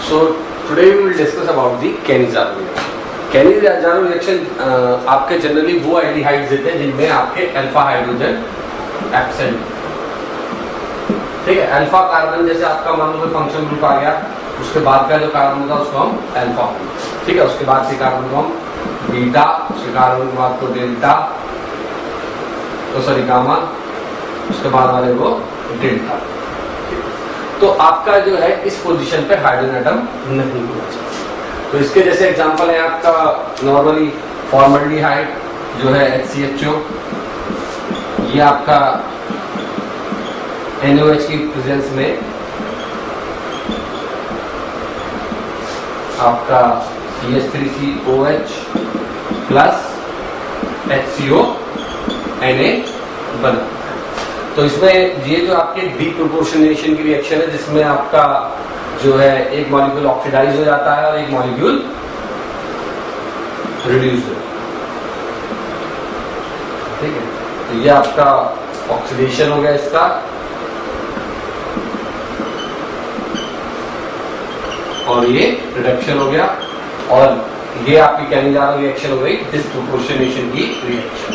So today we will discuss about the Cannizzaro reaction. Cannizzaro reaction आपके generally वो aldehydes देते हैं जिनमें आपके अल्फा हाइड्रोजन एब्सेंट, ठीक है। अल्फा कार्बन जैसे आपका मान लो कोई फंक्शन ग्रुप आ गया, उसके बाद का जो कार्बन था उसको हम अल्फा, ठीक है। उसके बाद के कार्बन को हम बीटा, उसके कार्बन के बाद को डेल्टा, तो सॉरी गामा, उसके बाद वाले को डेल्टा। तो आपका जो है इस पोजीशन पे हाइड्रोजन एटम नहीं होना चाहिए। तो इसके जैसे एग्जांपल है आपका नॉर्मली फॉर्मल्डिहाइड जो है HCHO, ये आपका NOH की प्रेजेंस में आपका CH3COH प्लस HCO Na बना। तो इसमें ये जो आपके डीप्रोपोर्शनेशन की रिएक्शन है जिसमें आपका जो है एक मॉलिक्यूल ऑक्सीडाइज हो जाता है और एक मॉलिक्यूल रिड्यूस हो, ठीक है। तो ये आपका ऑक्सीडेशन हो गया इसका, और ये रिडक्शन हो गया, और ये आपकी कैनिज़ारो रिएक्शन हो गई डिस्प्रोपोर्शनेशन की रिएक्शन।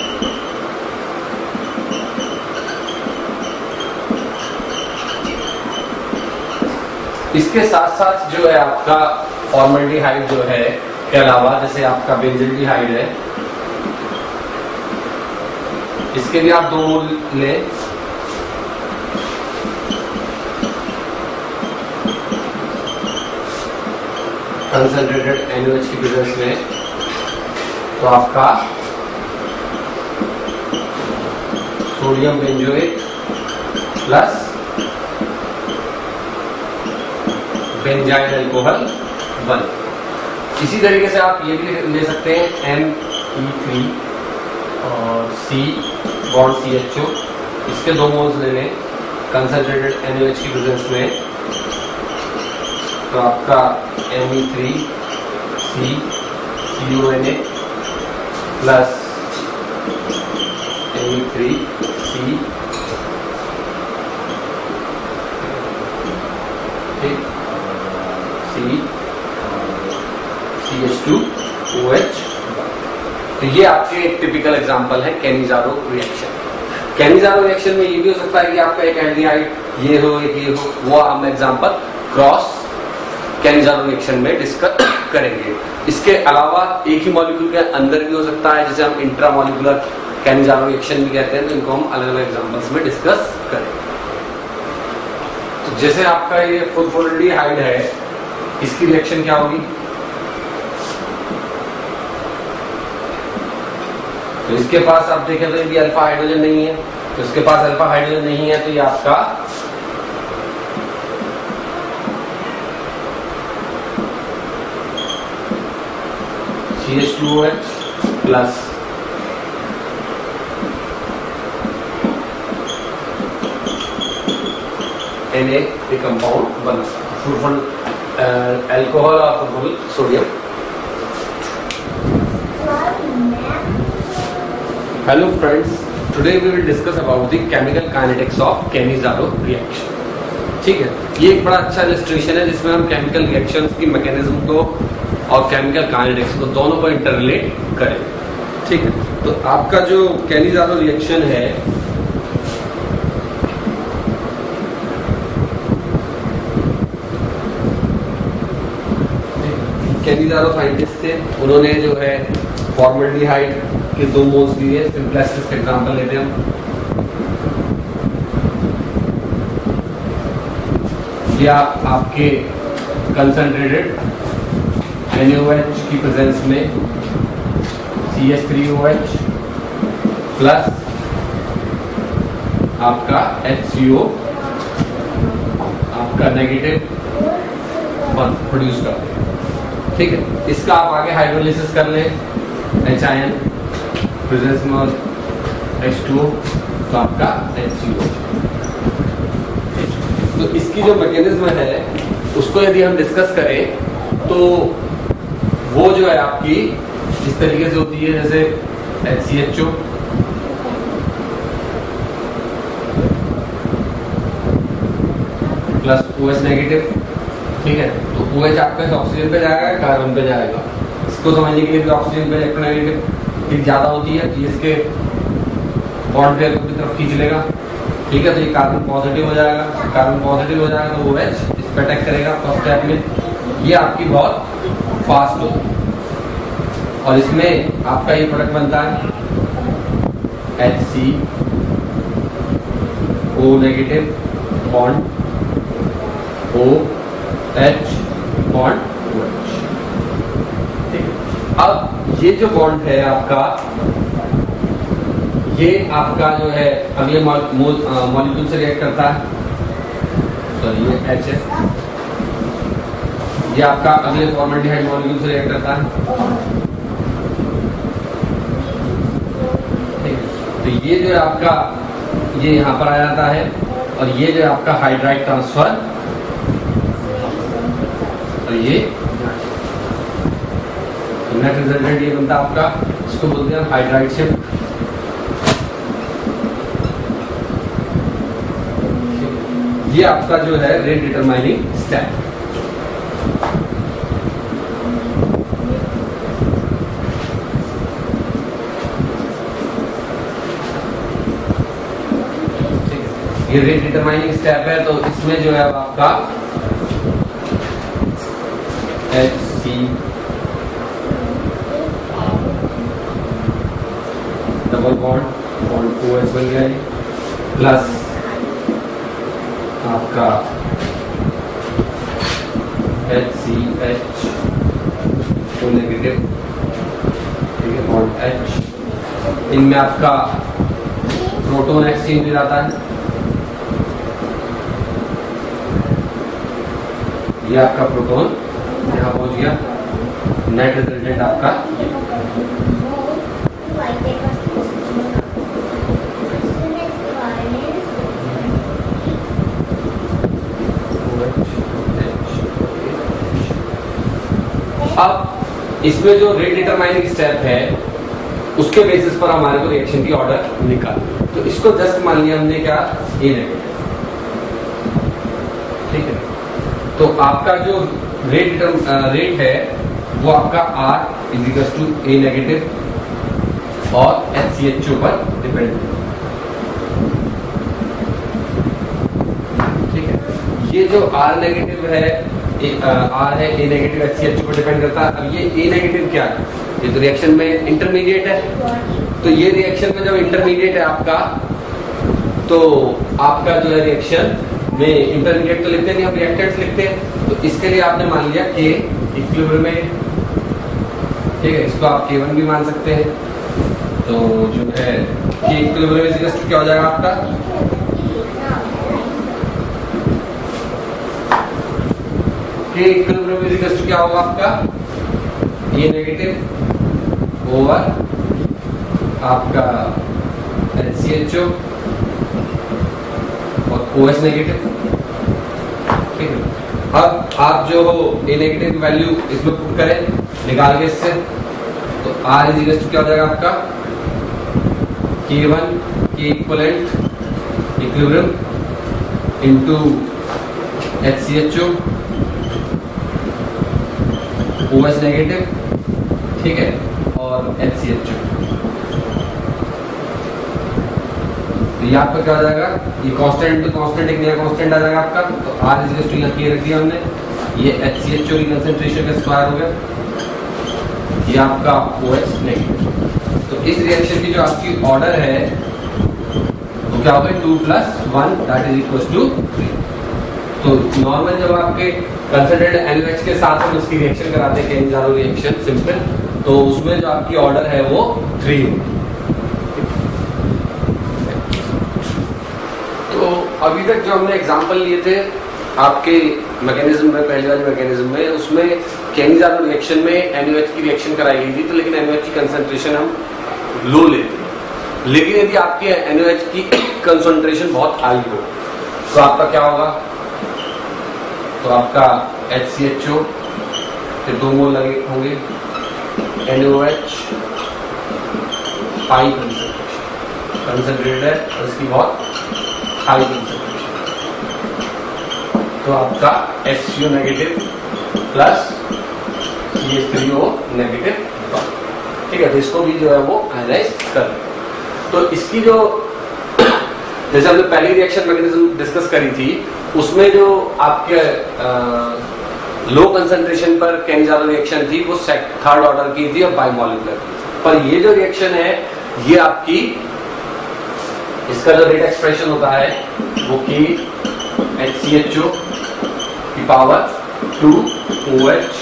इसके साथ साथ जो है आपका फॉर्मल्डिहाइड जो है के अलावा जैसे आपका बेंजल्डिहाइड है, इसके भी आप 2 मोल लें। कंसंट्रेटेड NOH की प्रेजेंस में, तो आपका sodium benzoate plus benzyl alcohol बन। इसी तरीके से आप ये भी ले सकते हैं Me3 और C बॉन्ड CHO, इसके 2 मोल्स ले लें कंसंट्रेटेड NOH की प्रेजेंस में, तो आपका Me3C CONA प्लस Me3C, ठीक, CH2OH। तो ये आपके एक टिपिकल एग्जांपल है कैनिज़ारो रिएक्शन। कैनिज़ारो रिएक्शन में ये भी हो सकता है कि आपका एक एल्डिहाइड ये हो एक ये हो, वो हम एग्जांपल क्रॉस कैनिज़ारो रिएक्शन में डिस्कस करेंगे। इसके अलावा एक ही मॉलिक्यूल के अंदर भी हो सकता है, जिसे हम इंट्रामॉलिक्यूलर कैनिज़ारो रिएक्शन भी कहते हैं। तो इनको हम अलग अलग एग्जांपल्स में डिस्कस करेंगे। तो जैसे आपका ये फॉर्मल्डिहाइड है, इसकी रिएक्शन क्या होगी? तो इसके पास आप देखें तो ये अल्फा हाइड्रोजन नहीं है, तो इसके पास अल्फा हाइड्रोजन नहीं है, तो ये आपका CH2OH प्लस Na एक कंपाउंड बना, फुल अल्कोहल और full sodium. Hello friends, today we will discuss about the chemical kinetics of Cannizzaro reaction, ठीक है। ये एक बड़ा अच्छा इलस्ट्रेशन है जिसमें हम केमिकल रिएक्शंस की मैकेनिज्म को और केमिकल काइनेटिक्स को दोनों को इंटररिलेट करें, ठीक है। तो आपका जो कैनिज़ारो रिएक्शन है, कैनिज़ारो साइंटिस्ट थे, उन्होंने जो है फॉर्मल्डिहाइड के 2 मोल्स दिए। सिंपलेस्ट एग्जांपल लेते हैं हम, या आपके कंसंट्रेटेड NaOH की प्रेजेंस में CH3OH प्लस आपका HCO आपका नेगेटिव प्रोड्यूस करते हैं, ठीक है। इसका आप आगे हाइड्रोलिसिस कर लें, HIN प्रेजेंस में H2O, तो आपका HCO। तो इसकी जो मैकेनिज्म है उसको यदि हम डिस्कस करें तो वो जो है आपकी इस तरीके से होती है, जैसे HCHO प्लस OH नेगेटिव ठीक है। तो OH आपका ऑक्सीजन पे जाएगा, कार्बन पे जाएगा। इसको समझने के लिए भी ऑक्सीजन पे इलेक्ट्रोनेगेटिव ज्यादा होती है, तो इसके बॉन्ड पेयर को की तरफ खींच लेगा। ठीक है, तो ये कार्बन पॉजिटिव हो जाएगा। कार्बन पॉजिटिव हो जाएगा तो OH इस पर अटैक करेगा फर्स्ट स्टेप में। ये आपकी बहुत फास्ट होगी और इसमें आपका ये प्रोडक्ट बनता है HCO negative bond OH bond OH। ठीक है, अब ये जो बॉन्ड है आपका, ये आपका जो है अगले मॉलिक्यूल से रिएक्ट करता है। सॉरी, ये H है, ये आपका अगले फॉर्मल्डिहाइड मॉलिक्यूल से रिएक्ट करता है। तो ये जो है आपका, ये यहां पर आ जाता है और ये जो है आपका हाइड्राइड ट्रांसफर, और ये नेट रिजल्टेंट ये बनता है आपका, इसको बोलते हैं हाइड्राइड शिफ्ट। ये आपका जो है रेट डिटरमाइनिंग स्टेप। ये रेट डिटरमाइनिंग स्टेप है, तो इसमें जो है आपका HC डबल बॉन्ड OH बन गया है, प्लस आपका HCH तो नेगेटिव, ठीक है, बॉन्ड H। इनमें आपका प्रोटॉन एक्सचेंज हो जाता है। ये आपका प्रोटॉन यहाँ पहुंच गया, नेट रिजल्टेंट आपका ये। अब इसमें जो रेट डिटरमाइनिंग स्टेप है उसके बेसिस पर हमारे को रिएक्शन की ऑर्डर निकाल। तो इसको जस्ट मान लिया हमने क्या, ए नेगेटिव। ठीक है, तो आपका जो रेट है वो आपका R is equals to A negative और HCHO पर डिपेंड है। ठीक है, ये जो R नेगेटिव है, R है, ए नेगेटिव HCHO पर डिपेंड करता है। अब ये ए नेगेटिव क्या है, ये तो रिएक्शन में इंटरमीडिएट है। तो ये रिएक्शन में जब इंटरमीडिएट है आपका, तो आपका जो है रिएक्शन में इंटरमीडिएट तो लिखते नहीं, हम रिएक्टेंट्स लिखते हैं। तो इसके लिए आपने मान लिया K इक्विलिब्रियम में। ठीक है, इसको आप K1 भी मान सकते हैं। तो जो है K इक्विलिब्रियम इक्वल्स टू क्या हो जाएगा आपका, K इक्विलिब्रियम इक्वल्स टू क्या होगा आपका, ये नेगेटिव ओवर आपका HCHO और OH नेगेटिव। ठीक है, अब आप जो ए नेगेटिव की वैल्यू इसमें पुट करें निकाल के इससे, तो R इज इक्वल टू क्या हो जाएगा आपका, K1 K equivalent equilibrium into HCHO OH negative, ठीक है, और HCHO। तो ये आपका क्या हो जाएगा, ये कांस्टेंट तो कांस्टेंट एक नया कांस्टेंट आ जाएगा आपका। तो R इज इक्वल टू यहाँ K रख दिया हमने, ये HCHO की कंसंट्रेशन का स्क्वायर हो गया, ये आपका OH नेगेटिव। तो इस रिएक्शन की जो आपकी ऑर्डर है वो क्या होगा, 2 + 1 दैट इज इक्वल टू 3। तो नॉर्मल जब आपके कंसंट्रेटेड NaOH के साथ हम उसकी रिएक्शन कराते हैं, केनिज़ारो रिएक्शन सिंपल, तो उसमें जो आपकी ऑर्डर है वो 3 होगी। तो अभी तक जो हमने एग्जांपल लिए थे आपके मैकेनिज्म में, पहले वाले मैकेनिज्म में, उसमें केनिज़ारो रिएक्शन में NaOH की रिएक्शन कराई गई थी। तो लेकिन NaOH की कंसंट्रेशन हम लो लेते हैं, लेकिन यदि आपके NaOH की कंसंट्रेशन बहुत हाई हो तो आपका क्या होगा, तो आपका HCHO फिर 2 मोल लगे होंगे, NaOH हाई कंसंट्रेटेड है और इसकी बहुत हाई कंसंट्रेशन। तो आपका HCO negative plus CH3O negative, ठीक है। तो इसको भी जो है वो एनालाइज कर लें। तो इसकी जो जैसे हमने पहली रिएक्शन मैकेनिज्म डिस्कस करी थी, उसमें जो आपके लो कंसंट्रेशन पर कैनिजारो रिएक्शन थी वो थर्ड ऑर्डर की थी और बाइमोलिकुलर। पर ये जो रिएक्शन है ये आपकी, इसका जो रेट एक्सप्रेशन होता है वो कि HCHO की पावर 2OH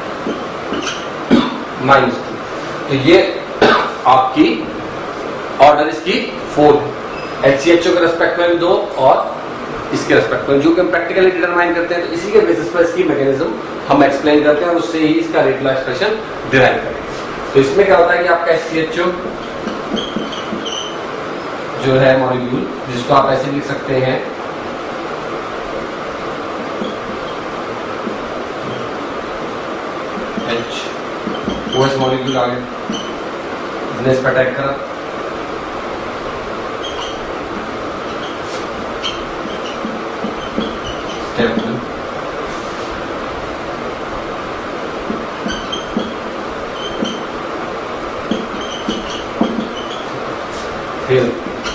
-2। तो ये आपकी ऑर्डर इसकी 4 है, HCHO के रेस्पेक्ट में भी 2 और इसके रेस्पेक्ट में, जो कि हम प्रैक्टिकली डिटरमाइन करते हैं। तो इसी के बेसिस पर इसकी मैकेनिज्म हम एक्सप्लेन करते हैं और उससे ही इसका रेट लॉ एक्सप्रेशन डिराइव करेंगे। तो इसमें क्या होता है कि आपका HCHO जो है मॉलिक्यूल, जिसको आप ऐसे लिख सकते हैं OH मॉलिक्यूल आ गया, इसने इस पर अटैक करा, स्टेप 1, फिर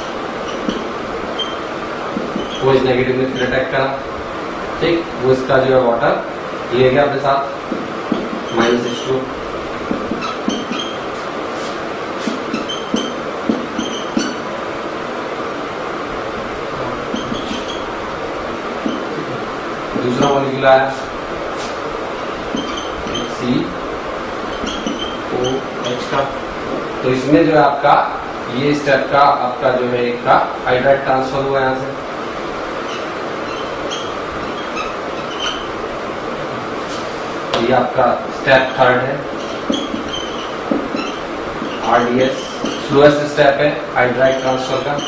वो इस नेगेटिव ने फिर अटैक करा, ठीक। वो इसका जो है वाटर ले गया अपने साथ -H2, दूसरा मॉलिक्यूल आया COH का। तो इसमें जो है आपका ये स्टेप का आपका जो है एक का हाइड्राइड ट्रांसफर हुआ यहां से, ये आपका स्टेप थर्ड है, RDS स्लोएस्ट स्टेप है हाइड्राइड ट्रांसफर का।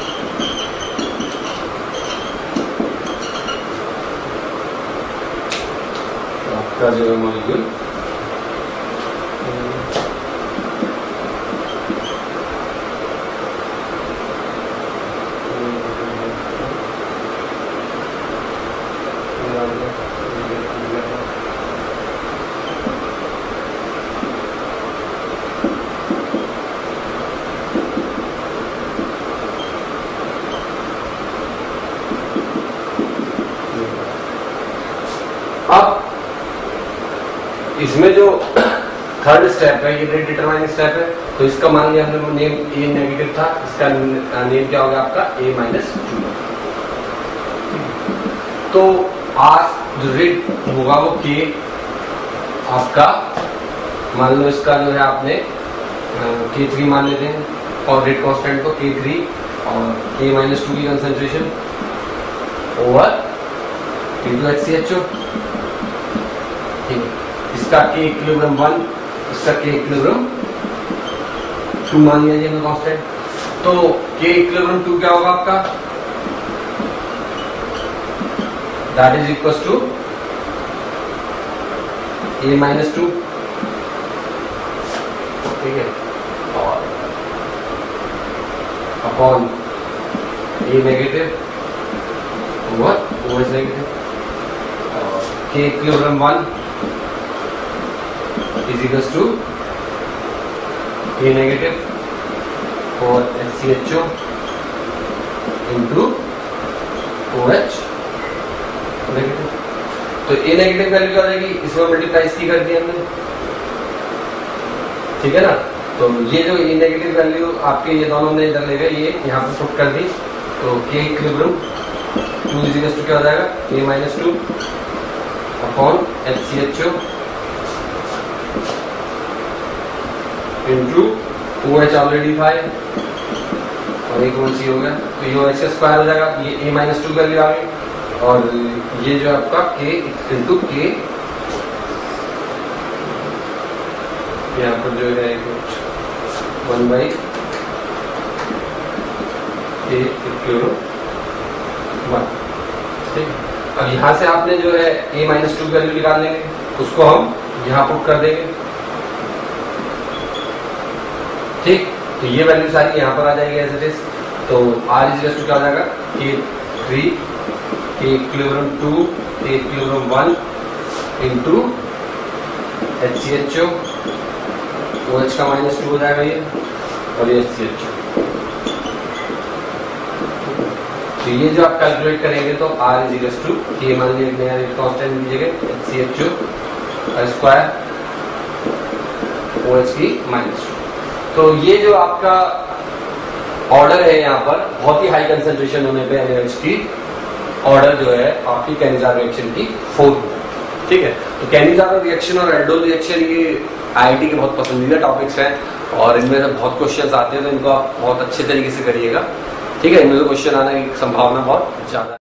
तो आपका जो है मॉलिक्यूल इसमें जो थर्ड स्टेप है ये रेट डिटरमाइनिंग स्टेप है। तो इसका मान लिया हमने नेम A नेगेटिव था, इसका नेम क्या होगा आपका A-2। तो आज जो रेट होगा वो K आपका, मान लो इसका जो है आपने K3 मान लेते हैं और रेट कांस्टेंट को K3 और A-2 की कंसेंट्रेशन ओवर K2HCHO, ठीक है। इसका K इक्विलिब्रियम 1, इसका K इक्विलिब्रियम 2 मान लिया जाए कांस्टेंट। तो K इक्विलिब्रियम 2 क्या होगा आपका, that is equal to A-2, ठीक है, और upon A negative over OH negative, और K equilibrium 1 is equals to A negative और HCHO into OH नेगेटिव। तो A नेगेटिव वैल्यू क्या हो जाएगी, इसमें मल्टीप्लाई की कर दी हमने, ठीक है ना। तो ये जो A नेगेटिव वैल्यू आपके ये दोनों हमने इधर ले गए, ये यहाँ पे पुट कर दी। तो K equilibrium 2 is equals to क्या हो जाएगा A-2 upon HCHO into OH already था और एक OH हो गया, तो ये OH का स्क्वायर हो जाएगा, ये A-2 वैल्यू आ गई, और ये जो आपका K इंटू K, यहाँ पर जो है 1/A इक्वल 1, ठीक। अब यहाँ से आपने जो है A-2 वैल्यू निकाल लेंगे, उसको हम यहाँ पुट कर देंगे, ठीक। तो ये वैल्यू सारी यहाँ पर आ जाएगी एज इट इज। तो R इज क्या हो जाएगा K3 K equilibrium 2 H1 into HCHO, OH का -2 हो जाएगा ये, और ये HCHO। तो ये जो आप कैलकुलेट करेंगे तो R इज टू, ये मान लीजिए नया कांस्टेंट लीजिएगा HCHO स्क्वायर OH की -2। तो ये जो आपका ऑर्डर है यहाँ पर बहुत ही हाई कंसेंट्रेशन होने पे NaOH की ऑर्डर जो है आपकी कैनिज़ारो रिएक्शन की 4। ठीक है, तो कैनिज़ारो रिएक्शन और एल्डोल रिएक्शन ये IIT के बहुत पसंदीदा टॉपिक्स हैं और इनमें से बहुत क्वेश्चंस आते हैं, तो इनको आप बहुत अच्छे तरीके से करिएगा। ठीक है, इनमें से क्वेश्चन आने की संभावना बहुत ज्यादा है।